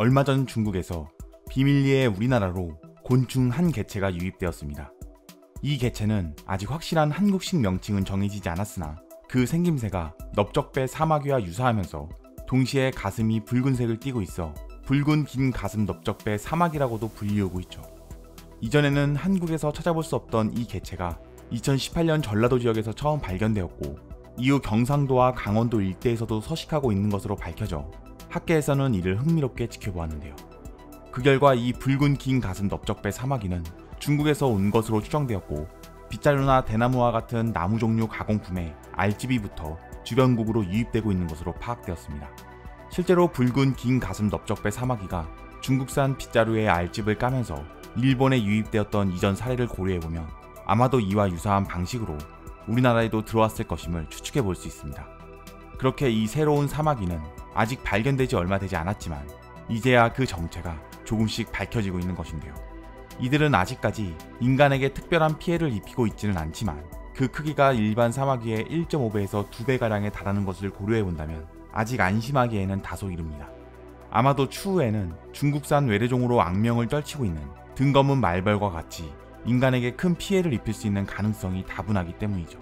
얼마 전 중국에서 비밀리에 우리나라로 곤충 한 개체가 유입되었습니다. 이 개체는 아직 확실한 한국식 명칭은 정해지지 않았으나 그 생김새가 넓적배 사마귀와 유사하면서 동시에 가슴이 붉은색을 띠고 있어 붉은 긴 가슴 넓적배 사마귀라고도 불리우고 있죠. 이전에는 한국에서 찾아볼 수 없던 이 개체가 2018년 전라도 지역에서 처음 발견되었고 이후 경상도와 강원도 일대에서도 서식하고 있는 것으로 밝혀져 학계에서는 이를 흥미롭게 지켜보았는데요. 그 결과 이 붉은 긴 가슴 넓적배 사마귀는 중국에서 온 것으로 추정되었고 빗자루나 대나무와 같은 나무 종류 가공품에 알집이 붙어 주변국으로 유입되고 있는 것으로 파악되었습니다. 실제로 붉은 긴 가슴 넓적배 사마귀가 중국산 빗자루에 알집을 까면서 일본에 유입되었던 이전 사례를 고려해보면 아마도 이와 유사한 방식으로 우리나라에도 들어왔을 것임을 추측해 볼 수 있습니다. 그렇게 이 새로운 사마귀는 아직 발견되지 얼마 되지 않았지만 이제야 그 정체가 조금씩 밝혀지고 있는 것인데요. 이들은 아직까지 인간에게 특별한 피해를 입히고 있지는 않지만 그 크기가 일반 사마귀의 1.5배에서 2배가량에 달하는 것을 고려해본다면 아직 안심하기에는 다소 이릅니다. 아마도 추후에는 중국산 외래종으로 악명을 떨치고 있는 등검은 말벌과 같이 인간에게 큰 피해를 입힐 수 있는 가능성이 다분하기 때문이죠.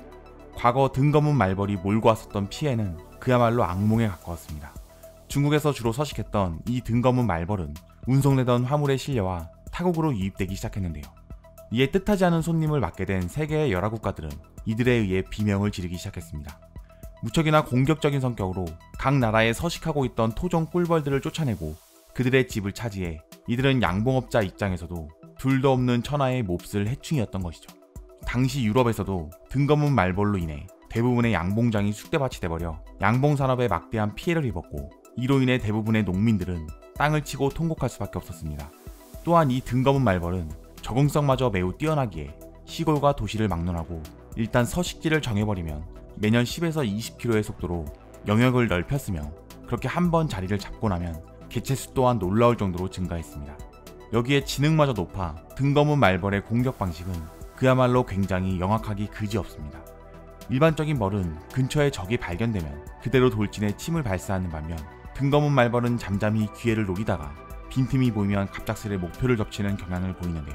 과거 등검은 말벌이 몰고 왔었던 피해는 그야말로 악몽에 가까웠습니다. 중국에서 주로 서식했던 이 등검은 말벌은 운송되던 화물에 실려와 타국으로 유입되기 시작했는데요. 이에 뜻하지 않은 손님을 맞게 된 세계의 여러 국가들은 이들에 의해 비명을 지르기 시작했습니다. 무척이나 공격적인 성격으로 각 나라에 서식하고 있던 토종 꿀벌들을 쫓아내고 그들의 집을 차지해 이들은 양봉업자 입장에서도 둘도 없는 천하의 몹쓸 해충이었던 것이죠. 당시 유럽에서도 등검은 말벌로 인해 대부분의 양봉장이 쑥대밭이 돼버려 양봉산업에 막대한 피해를 입었고 이로 인해 대부분의 농민들은 땅을 치고 통곡할 수밖에 없었습니다. 또한 이 등검은 말벌은 적응성마저 매우 뛰어나기에 시골과 도시를 막론하고 일단 서식지를 정해버리면 매년 10에서 20km의 속도로 영역을 넓혔으며 그렇게 한 번 자리를 잡고 나면 개체수 또한 놀라울 정도로 증가했습니다. 여기에 지능마저 높아 등검은 말벌의 공격 방식은 그야말로 굉장히 영악하기 그지없습니다. 일반적인 벌은 근처에 적이 발견되면 그대로 돌진해 침을 발사하는 반면 등검은 말벌은 잠잠히 기회를 노리다가 빈틈이 보이면 갑작스레 목표를 덮치는 경향을 보이는데요.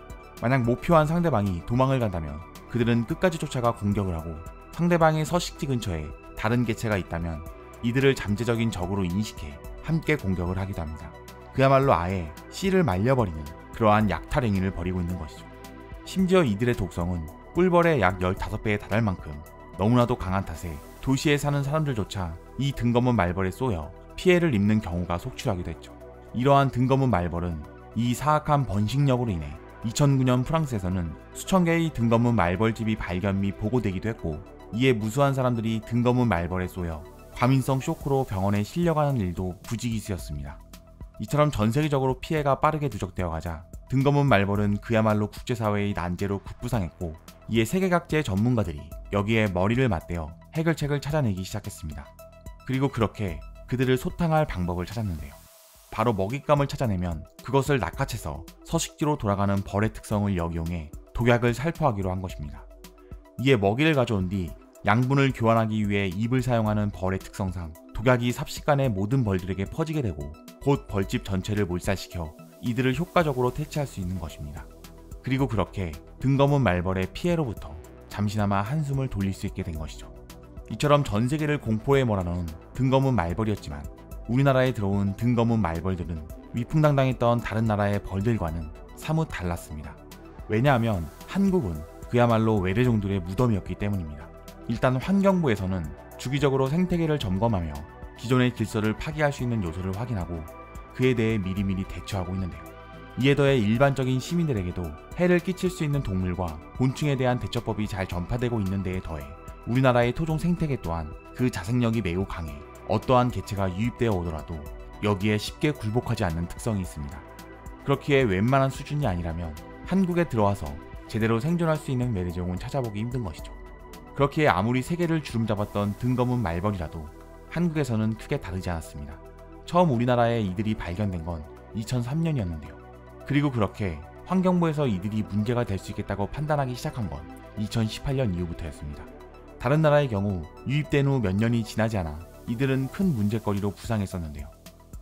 만약 목표한 상대방이 도망을 간다면 그들은 끝까지 쫓아가 공격을 하고 상대방의 서식지 근처에 다른 개체가 있다면 이들을 잠재적인 적으로 인식해 함께 공격을 하기도 합니다. 그야말로 아예 씨를 말려버리는 그러한 약탈 행위를 벌이고 있는 것이죠. 심지어 이들의 독성은 꿀벌의 약 15배에 달할 만큼 너무나도 강한 탓에 도시에 사는 사람들조차 이 등검은 말벌에 쏘여 피해를 입는 경우가 속출하기도 했죠. 이러한 등검은 말벌은 이 사악한 번식력으로 인해 2009년 프랑스에서는 수천 개의 등검은 말벌집이 발견 및 보고되기도 했고 이에 무수한 사람들이 등검은 말벌에 쏘여 과민성 쇼크로 병원에 실려가는 일도 부지기수였습니다. 이처럼 전 세계적으로 피해가 빠르게 누적되어 가자 등검은 말벌은 그야말로 국제사회의 난제로 급부상했고 이에 세계 각지의 전문가들이 여기에 머리를 맞대어 해결책을 찾아내기 시작했습니다. 그리고 그렇게 그들을 소탕할 방법을 찾았는데요. 바로 먹잇감을 찾아내면 그것을 낚아채서 서식지로 돌아가는 벌의 특성을 역이용해 독약을 살포하기로 한 것입니다. 이에 먹이를 가져온 뒤 양분을 교환하기 위해 입을 사용하는 벌의 특성상 독약이 삽시간에 모든 벌들에게 퍼지게 되고 곧 벌집 전체를 몰살시켜 이들을 효과적으로 퇴치할 수 있는 것입니다. 그리고 그렇게 등검은 말벌의 피해로부터 잠시나마 한숨을 돌릴 수 있게 된 것이죠. 이처럼 전 세계를 공포에 몰아넣은 등검은 말벌이었지만 우리나라에 들어온 등검은 말벌들은 위풍당당했던 다른 나라의 벌들과는 사뭇 달랐습니다. 왜냐하면 한국은 그야말로 외래종들의 무덤이었기 때문입니다. 일단 환경부에서는 주기적으로 생태계를 점검하며 기존의 질서를 파괴할 수 있는 요소를 확인하고 그에 대해 미리미리 대처하고 있는데요. 이에 더해 일반적인 시민들에게도 해를 끼칠 수 있는 동물과 곤충에 대한 대처법이 잘 전파되고 있는 데에 더해 우리나라의 토종 생태계 또한 그 자생력이 매우 강해 어떠한 개체가 유입되어 오더라도 여기에 쉽게 굴복하지 않는 특성이 있습니다. 그렇기에 웬만한 수준이 아니라면 한국에 들어와서 제대로 생존할 수 있는 외래종은 찾아보기 힘든 것이죠. 그렇기에 아무리 세계를 주름잡았던 등검은 말벌이라도 한국에서는 크게 다르지 않았습니다. 처음 우리나라에 이들이 발견된 건 2003년이었는데요. 그리고 그렇게 환경부에서 이들이 문제가 될 수 있겠다고 판단하기 시작한 건 2018년 이후부터였습니다. 다른 나라의 경우 유입된 후 몇 년이 지나지 않아 이들은 큰 문제거리로 부상했었는데요.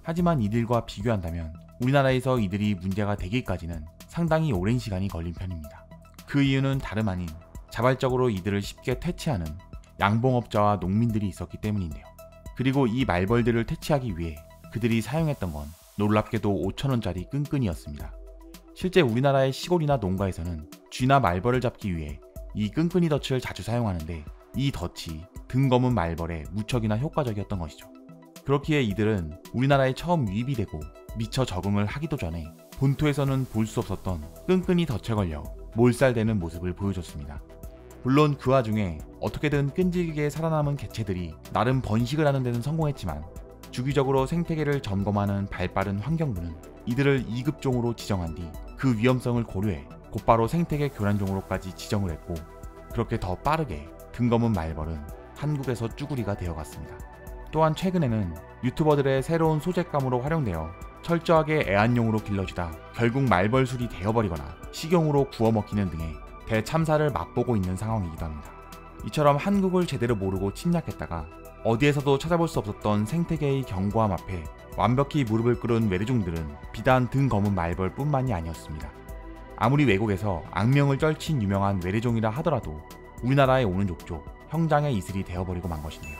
하지만 이들과 비교한다면 우리나라에서 이들이 문제가 되기까지는 상당히 오랜 시간이 걸린 편입니다. 그 이유는 다름 아닌 자발적으로 이들을 쉽게 퇴치하는 양봉업자와 농민들이 있었기 때문인데요. 그리고 이 말벌들을 퇴치하기 위해 그들이 사용했던 건 놀랍게도 5,000원짜리 끈끈이였습니다. 실제 우리나라의 시골이나 농가에서는 쥐나 말벌을 잡기 위해 이 끈끈이 덫을 자주 사용하는데 이 덫이 등 검은 말벌에 무척이나 효과적이었던 것이죠. 그렇기에 이들은 우리나라에 처음 유입이 되고 미처 적응을 하기도 전에 본토에서는 볼 수 없었던 끈끈이 덫에 걸려 몰살되는 모습을 보여줬습니다. 물론 그 와중에 어떻게든 끈질기게 살아남은 개체들이 나름 번식을 하는 데는 성공했지만 주기적으로 생태계를 점검하는 발빠른 환경부는 이들을 2급종으로 지정한 뒤 그 위험성을 고려해 곧바로 생태계 교란종으로까지 지정을 했고, 그렇게 더 빠르게 등검은 말벌은 한국에서 쭈구리가 되어갔습니다. 또한 최근에는 유튜버들의 새로운 소재감으로 활용되어 철저하게 애완용으로 길러지다 결국 말벌술이 되어버리거나 식용으로 구워먹히는 등의 대참사를 맛보고 있는 상황이기도 합니다. 이처럼 한국을 제대로 모르고 침략했다가 어디에서도 찾아볼 수 없었던 생태계의 견고함 앞에 완벽히 무릎을 꿇은 외래종들은 비단 등 검은 말벌뿐만이 아니었습니다. 아무리 외국에서 악명을 떨친 유명한 외래종이라 하더라도 우리나라에 오는 족족 형장의 이슬이 되어버리고 만 것인데요.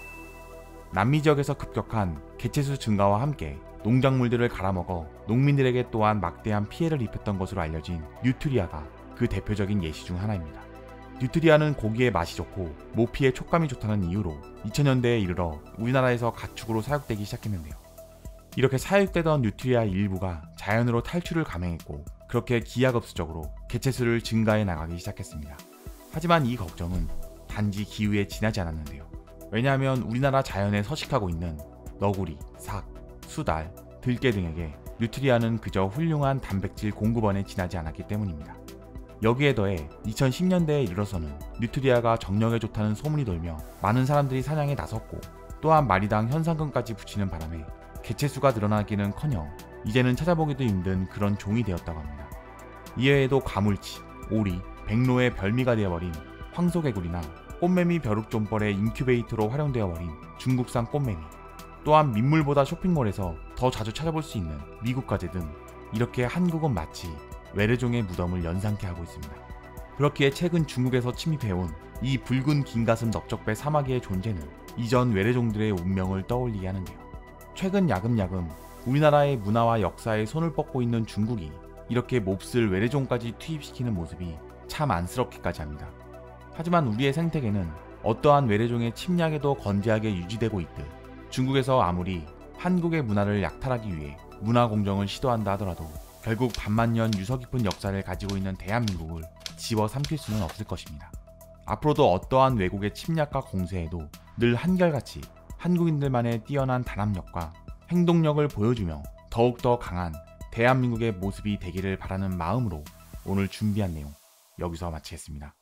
남미 지역에서 급격한 개체수 증가와 함께 농작물들을 갈아먹어 농민들에게 또한 막대한 피해를 입혔던 것으로 알려진 뉴트리아가 그 대표적인 예시 중 하나입니다. 뉴트리아는 고기의 맛이 좋고 모피의 촉감이 좋다는 이유로 2000년대에 이르러 우리나라에서 가축으로 사육되기 시작했는데요. 이렇게 사육되던 뉴트리아 일부가 자연으로 탈출을 감행했고, 그렇게 기하급수적으로 개체수를 증가해 나가기 시작했습니다. 하지만 이 걱정은 단지 기후에 지나지 않았는데요. 왜냐하면 우리나라 자연에 서식하고 있는 너구리, 삭, 수달, 들깨 등에게 뉴트리아는 그저 훌륭한 단백질 공급원에 지나지 않았기 때문입니다. 여기에 더해 2010년대에 이르러서는 뉴트리아가 정력에 좋다는 소문이 돌며 많은 사람들이 사냥에 나섰고, 또한 마리당 현상금까지 붙이는 바람에 개체수가 늘어나기는커녕 이제는 찾아보기도 힘든 그런 종이 되었다고 합니다. 이외에도 가물치, 오리, 백로의 별미가 되어버린 황소개구리나 꽃매미 벼룩존벌의 인큐베이터로 활용되어버린 중국산 꽃매미, 또한 민물보다 쇼핑몰에서 더 자주 찾아볼 수 있는 미국가재 등 이렇게 한국은 마치 외래종의 무덤을 연상케 하고 있습니다. 그렇기에 최근 중국에서 침입해온 이 붉은 긴가슴 넓적배 사마귀의 존재는 이전 외래종들의 운명을 떠올리게 하는데요. 최근 야금야금 우리나라의 문화와 역사에 손을 뻗고 있는 중국이 이렇게 몹쓸 외래종까지 투입시키는 모습이 참 안쓰럽기까지 합니다. 하지만 우리의 생태계는 어떠한 외래종의 침략에도 건재하게 유지되고 있듯 중국에서 아무리 한국의 문화를 약탈하기 위해 문화공정을 시도한다 하더라도 결국 반만년 유서 깊은 역사를 가지고 있는 대한민국을 집어삼킬 수는 없을 것입니다. 앞으로도 어떠한 외국의 침략과 공세에도 늘 한결같이 한국인들만의 뛰어난 단합력과 행동력을 보여주며 더욱더 강한 대한민국의 모습이 되기를 바라는 마음으로 오늘 준비한 내용 여기서 마치겠습니다.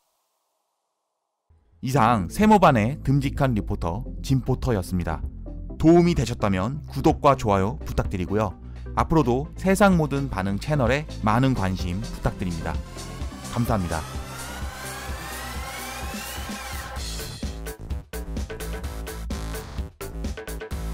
이상 세모반의 듬직한 리포터 진포터였습니다. 도움이 되셨다면 구독과 좋아요 부탁드리고요. 앞으로도 세상 모든 반응 채널에 많은 관심 부탁드립니다. 감사합니다.